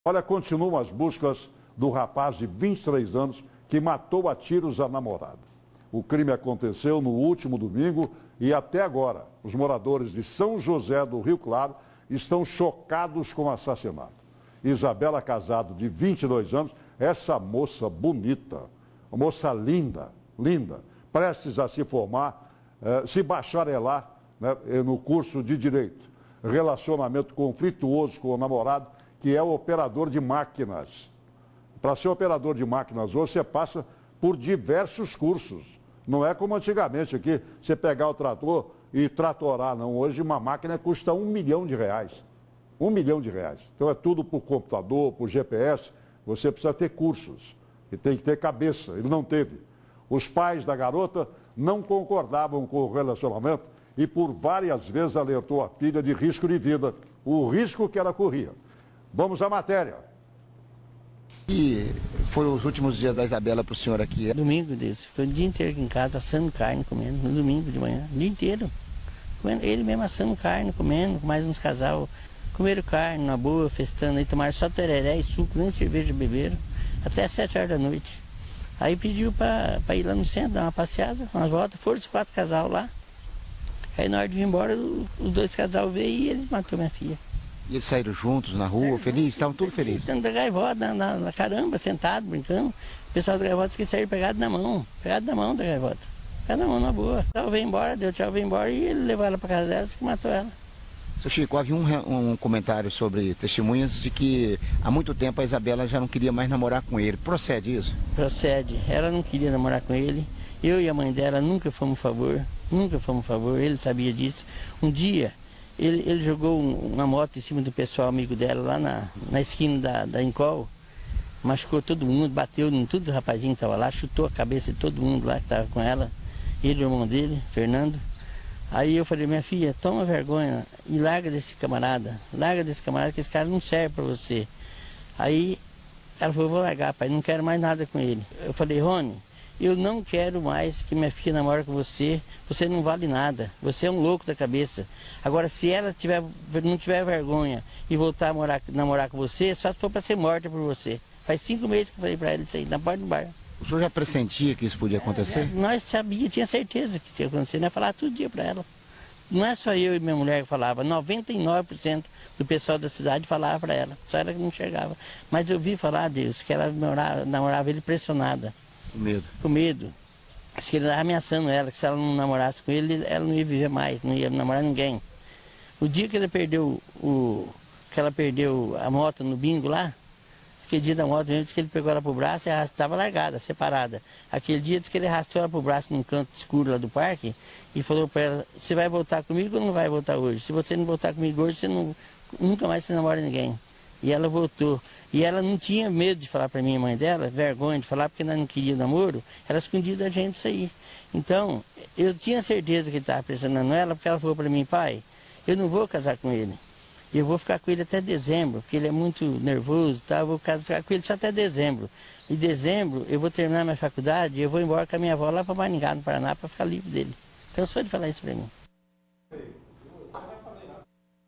Olha, continuam as buscas do rapaz de 23 anos que matou a tiros a namorada. O crime aconteceu no último domingo e até agora os moradores de São José do Rio Claro estão chocados com o assassinato. Isabela Casado, de 22 anos, essa moça bonita, moça linda, prestes a se formar, se bacharelar, né, no curso de Direito. Relacionamento conflituoso com o namorado, que é o operador de máquinas. Para ser operador de máquinas hoje, você passa por diversos cursos. Não é como antigamente, aqui, você pegar o trator e tratorar, não. Hoje uma máquina custa R$1 milhão. R$1 milhão. Então é tudo por computador, por GPS. Você precisa ter cursos e tem que ter cabeça. Ele não teve. Os pais da garota não concordavam com o relacionamento e por várias vezes alertou a filha de risco de vida, o risco que ela corria. Vamos à matéria. E foram os últimos dias da Isabela para o senhor aqui? Domingo, Deus, ficou o dia inteiro aqui em casa assando carne, comendo, no domingo de manhã, o dia inteiro. Comendo, ele mesmo assando carne, comendo, com mais uns casal. Comeram carne, na boa, festando, aí tomaram só tereré e suco, nem cerveja beberam, até 7 horas da noite. Aí pediu para ir lá no centro, dar uma passeada, umas voltas, foram os 4 casal lá. Aí na hora de vir embora, os 2 casal veio e ele matou minha filha. E eles saíram juntos na rua, felizes? Estavam tudo felizes? Dentro da gaivota, na caramba, sentado, brincando. O pessoal da gaivota que saíram pegado na mão da gaivota. Pegado na mão, na boa. Ela veio embora, deu tchau, veio embora e ele levou ela para casa dela e matou ela. Seu Chico, havia um comentário sobre testemunhas de que há muito tempo a Isabela já não queria mais namorar com ele. Procede isso? Procede. Ela não queria namorar com ele. Eu e a mãe dela nunca fomos a favor, ele sabia disso. Um dia, ele jogou uma moto em cima do pessoal amigo dela, lá na esquina da Incol, machucou todo mundo, bateu em todos os rapazinhos que estavam lá, chutou a cabeça de todo mundo lá que estava com ela, ele e o irmão dele, Fernando. Aí eu falei, minha filha, toma vergonha e larga desse camarada que esse cara não serve para você. Aí ela falou, vou largar, pai, não quero mais nada com ele. Eu falei, Rony, eu não quero mais que minha filha namore com você, você não vale nada, você é um louco da cabeça. Agora, se ela não tiver vergonha e voltar a namorar com você, só se for para ser morta por você. Faz 5 meses que eu falei para ela isso aí, na porta do bar. O senhor já pressentia que isso podia acontecer? Nós sabíamos, tinha certeza que tinha acontecido, nós falava todo dia para ela. Não é só eu e minha mulher que falava, 99% do pessoal da cidade falava para ela, só ela que não enxergava. Mas eu vi falar, Deus, que ela namorava ele pressionada. Com medo. Com medo. Que ele estava ameaçando ela, que se ela não namorasse com ele, ela não ia viver mais, não ia namorar ninguém. O dia que ela perdeu a moto no bingo lá, aquele dia da moto, disse que ele pegou ela pro braço e estava largada, separada. Aquele dia disse que ele arrastou ela pro braço num canto escuro lá do parque e falou para ela, você vai voltar comigo ou não vai voltar hoje? Se você não voltar comigo hoje, nunca mais se namora ninguém. E ela voltou. E ela não tinha medo de falar para minha mãe dela, vergonha de falar, porque ela não queria namoro, ela escondia da gente isso aí. Então, eu tinha certeza que ele estava pressionando ela, porque ela falou para mim, pai, eu não vou casar com ele. Eu vou ficar com ele até dezembro, porque ele é muito nervoso, tá? Eu vou ficar com ele só até dezembro. Em dezembro, eu vou terminar minha faculdade e eu vou embora com a minha avó lá para Maringá, no Paraná, para ficar livre dele. Cansou de falar isso para mim.